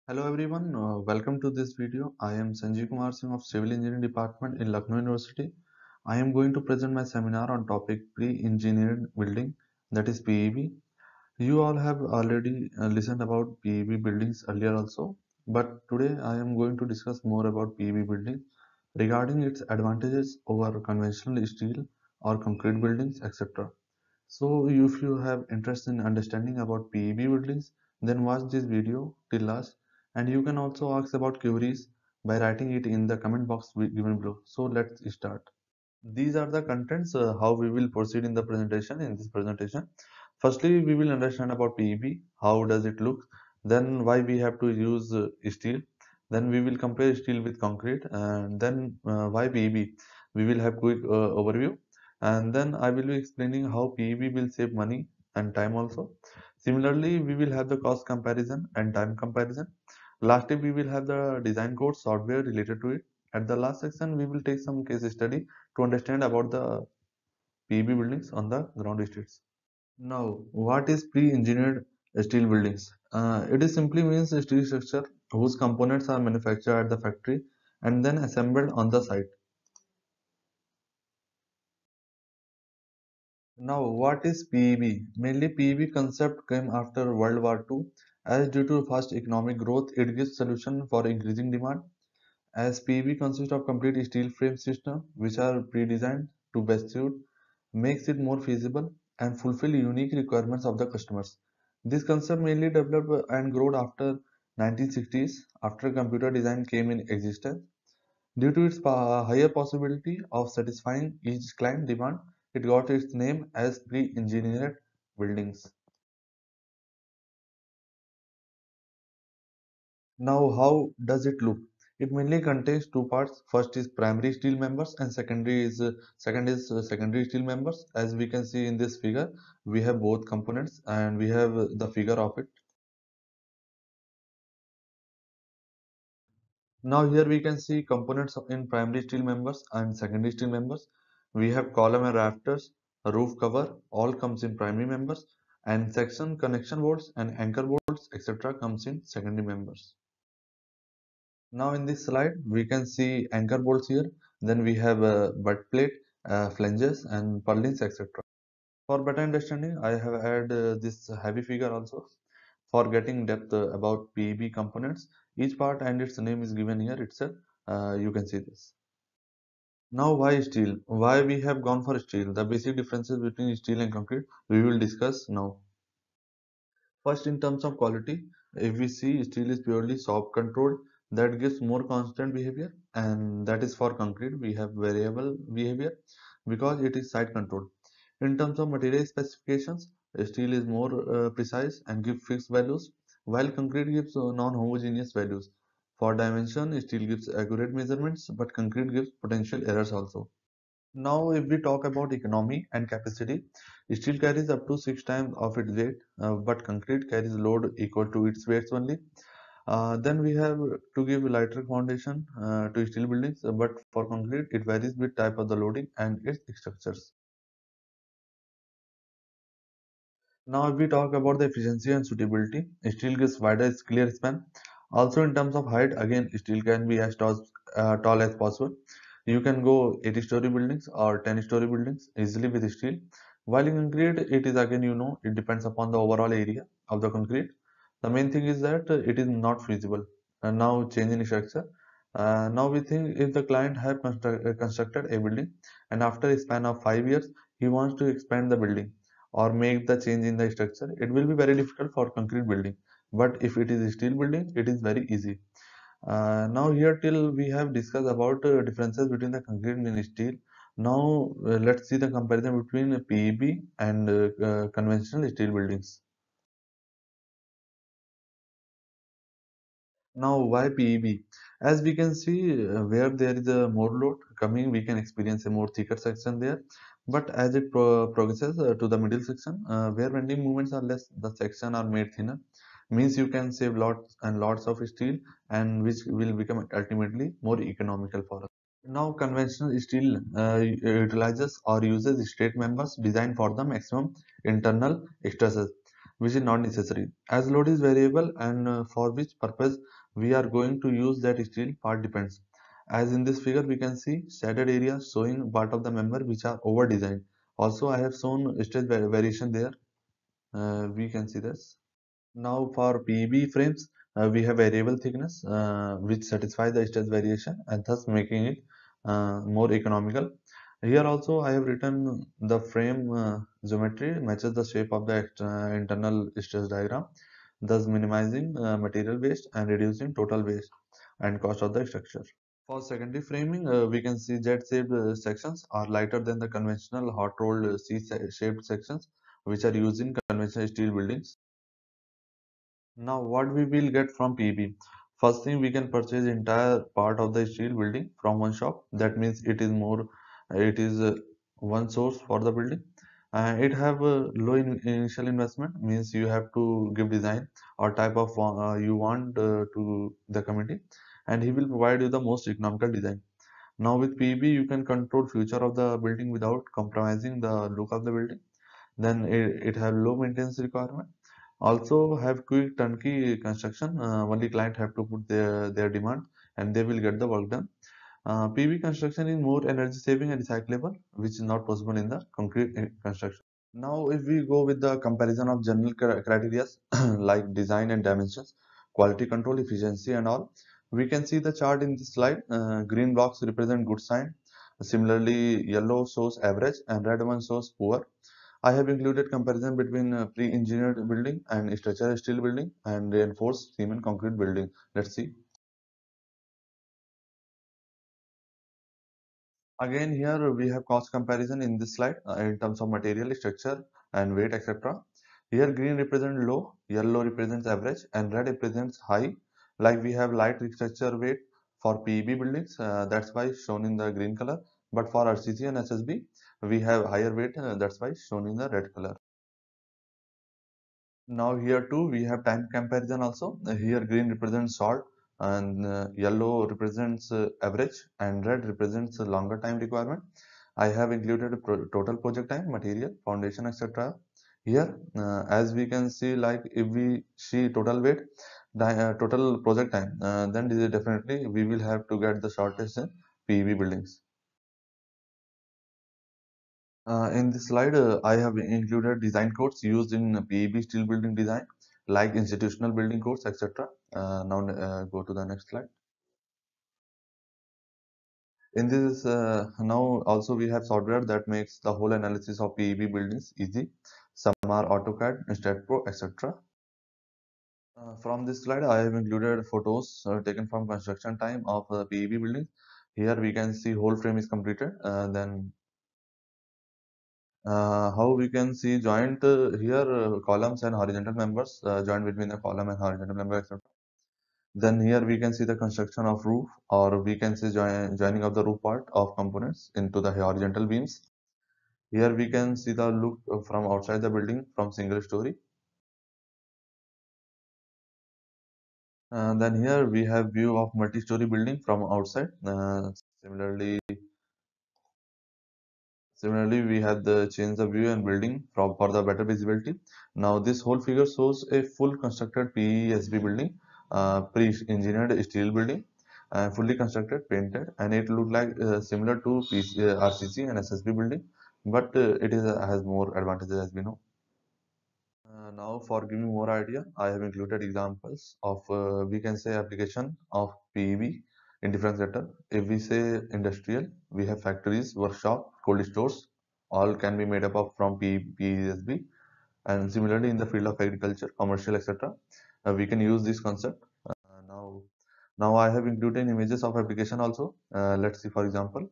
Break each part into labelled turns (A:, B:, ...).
A: Hello everyone, welcome to this video. I am Sanjeev Kumar Singh of Civil Engineering Department in Lucknow University. I am going to present my seminar on topic Pre-Engineered Building, that is PEB. You all have already listened about PEB buildings earlier also, but today I am going to discuss more about PEB building regarding its advantages over conventional steel or concrete buildings, etc. So if you have interest in understanding about PEB buildings, then watch this video till last, and you can also ask about queries by writing it in the comment box given below. So let's start. These are the contents how we will proceed in the presentation. In this presentation, firstly we will understand about PEB, how does it look, then why we have to use steel, then we will compare steel with concrete, and then why PEB. We will have quick overview, and then I will be explaining how PEB will save money and time also. Similarly, we will have the cost comparison and time comparison. Lastly, we will have the design code software related to it. At the last section, we will take some case study to understand about the PEB buildings on the ground estates. Now, what is pre-engineered steel buildings? It is simply means a steel structure whose components are manufactured at the factory and then assembled on the site. Now, what is PEB? Mainly, PEB concept came after World War II. As due to fast economic growth, it gives solution for increasing demand. As PEB consists of complete steel frame system which are pre-designed to best suit, makes it more feasible and fulfill unique requirements of the customers. This concept mainly developed and grew after 1960s after computer design came in existence. Due to its higher possibility of satisfying each client demand, it got its name as pre-engineered buildings. Now, how does it look? It mainly contains two parts. First is primary steel members, and second is secondary steel members. As we can see in this figure, we have both components, and we have the figure of it. Now here we can see components in primary steel members and secondary steel members. We have column and rafters, a roof cover, all comes in primary members, and section, connection bolts, and anchor bolts, etc. comes in secondary members. Now in this slide, we can see anchor bolts here. Then we have a butt plate, flanges, and purlins, etc. For better understanding, I have added this heavy figure also. For getting depth about PEB components, each part and its name is given here itself. You can see this. Now, why steel? Why we have gone for steel? The basic differences between steel and concrete we will discuss now. First, in terms of quality, if we see steel is purely soft controlled, that gives more constant behavior, and that is for concrete we have variable behavior because it is site controlled. In terms of material specifications, steel is more precise and gives fixed values, while concrete gives non-homogeneous values. For dimension, steel gives accurate measurements, but concrete gives potential errors also. Now, if we talk about economy and capacity, steel carries up to 6 times of its weight, but concrete carries load equal to its weight only. Then we have to give lighter foundation to steel buildings, but for concrete, it varies with type of the loading and its structures. Now, if we talk about the efficiency and suitability, steel gives wider clear span. Also, in terms of height, again, steel can be as tall as possible. You can go 80-story buildings or 10-story buildings easily with steel. While in concrete, it is again, it depends upon the overall area of the concrete. The main thing is that it is not feasible. And now, change in structure. Now, we think if the client have constructed a building and after a span of 5 years, he wants to expand the building or make the change in the structure, it will be very difficult for concrete building. But if it is a steel building, it is very easy. Now here till we have discussed about differences between the concrete and steel. Now let's see the comparison between PEB and conventional steel buildings. Now why PEB? As we can see, where there is a more load coming, we can experience a more thicker section there. But as it progresses to the middle section, where bending movements are less, the section are made thinner. Means you can save lots and lots of steel, and which will become ultimately more economical for us. Now, conventional steel utilizes or uses straight members designed for the maximum internal stresses. which is not necessary, as load is variable, and for which purpose we are going to use that steel part depends. As in this figure we can see shaded areas showing part of the member which are over designed. Also I have shown stress variation there. We can see this. Now for PEB frames, we have variable thickness which satisfy the stress variation and thus making it more economical. Here also I have written the frame geometry matches the shape of the internal stress diagram, thus minimizing material waste and reducing total waste and cost of the structure. For secondary framing, we can see jet-shaped sections are lighter than the conventional hot-rolled C-shaped sections which are used in conventional steel buildings. Now, what we will get from PB? First thing, we can purchase entire part of the steel building from one shop. That means it is one source for the building. It have a low initial investment, means you have to give design or type of you want to the committee, and he will provide you the most economical design. Now with PB, you can control future of the building without compromising the look of the building. Then it have low maintenance requirement, also have quick turnkey construction. Only client have to put their demand and they will get the work done. PV construction is more energy saving and recyclable, which is not possible in the concrete construction. Now if we go with the comparison of general criteria like design and dimensions, quality control, efficiency and all, we can see the chart in this slide. Green blocks represent good sign, similarly yellow shows average and red one shows poor. I have included comparison between pre-engineered building and structural steel building and reinforced cement concrete building. Let's see. Again, here we have cost comparison in this slide in terms of material, structure, and weight, etc. Here, green represents low, yellow represents average, and red represents high. Like we have light structure weight for PEB buildings, that's why shown in the green color. But for RCC and SSB, we have higher weight, that's why shown in the red color. Now here too we have time comparison also. Here green represents short and yellow represents average and red represents a longer time requirement. I have included a total project time, material, foundation, etc. Here as we can see, like if we see total weight, total project time, then this is definitely we will have to get the shortest in PEB buildings. In this slide, I have included design codes used in PEB steel building design, like institutional building codes, etc. Now, go to the next slide. In this, now also we have software that makes the whole analysis of PEB buildings easy. Some are AutoCAD, StatPro, etc. From this slide, I have included photos taken from construction time of PEB buildings. Here we can see whole frame is completed. Then how we can see joint here columns and horizontal members joined between the column and horizontal member, etc. Then here we can see the construction of roof, or we can see joining of the roof part of components into the horizontal beams. Here we can see the look from outside the building from single story. Then here we have view of multi-story building from outside. Similarly, Similarly, we have the change the view and building for the better visibility. Now, this whole figure shows a full constructed PESB building, pre-engineered steel building, fully constructed, painted, and it looked like similar to RCC and SSB building, but it is has more advantages as we know. Now, for giving more idea, I have included examples of we can say application of PEB in different sector. If we say industrial, we have factories, workshop, cold stores, all can be made up of from PESB. And similarly, in the field of agriculture, commercial, etc., we can use this concept. Now, now I have included images of application also. Let's see, for example,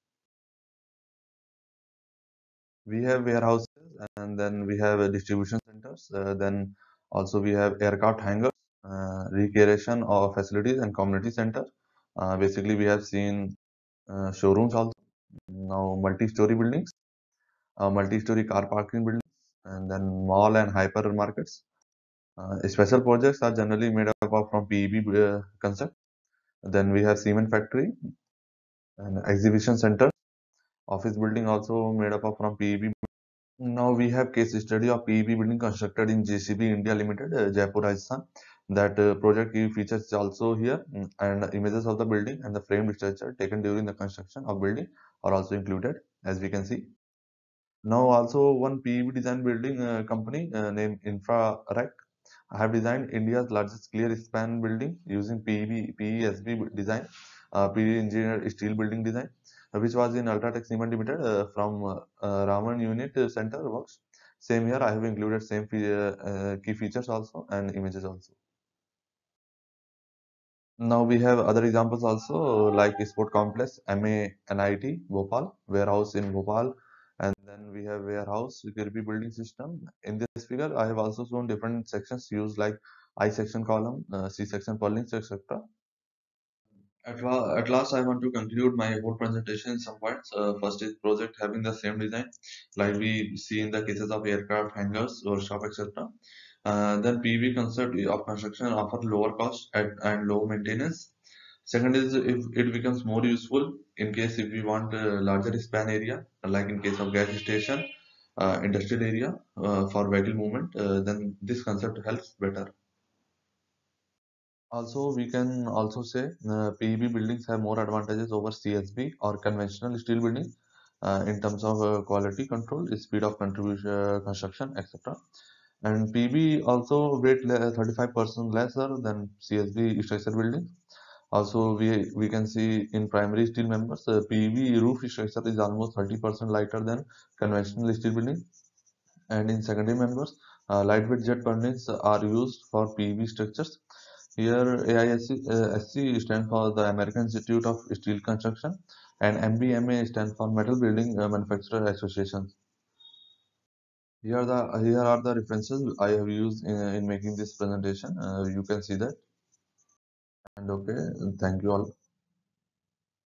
A: we have warehouses and then we have distribution centers. Then also we have aircraft hangars, recreation of facilities and community center. Basically, we have seen showrooms also. Now, multi-story buildings, multi-story car parking buildings, and then mall and hypermarkets. Special projects are generally made up of from PEB concept. Then we have cement factory and exhibition center. Office building also made up of from PEB. Now we have case study of PEB building constructed in JCB India Limited, Jaipur, Rajasthan. That project key features is also here, and images of the building and the framed structure taken during the construction of building are also included, as we can see. Now also one PEB design building company named InfraRec have designed India's largest clear span building using PESB design, pre-engineered steel building design, which was in Ultratech Cement Limited from Raman Unit Center Works. Same here, I have included same key features also and images also. Now we have other examples also like Sport Complex, MA NIT, Bhopal, warehouse in Bhopal, and then we have warehouse security building system. In this figure, I have also shown different sections used like I section column, C section purlins, etc. At last, I want to conclude my whole presentation in some points. First is project having the same design, like we see in the cases of aircraft, hangars, workshop, etc. Then PV concept of construction offer lower cost and low maintenance. Second is if it becomes more useful in case if we want a larger span area, like in case of gas station, industrial area for vehicle movement, then this concept helps better. Also, we can also say PEB buildings have more advantages over CSB or conventional steel buildings in terms of quality control, speed of contribution, construction, etc. And PB also weight 35% lesser than CSB structure buildings. Also, we can see in primary steel members, PEB roof structure is almost 30% lighter than conventional steel building. And in secondary members, lightweight jet purlins are used for PEB structures. Here, AISC stands for the American Institute of Steel Construction, and MBMA stands for Metal Building Manufacturer Association. Here are the references I have used in making this presentation. You can see that. And okay, thank you all.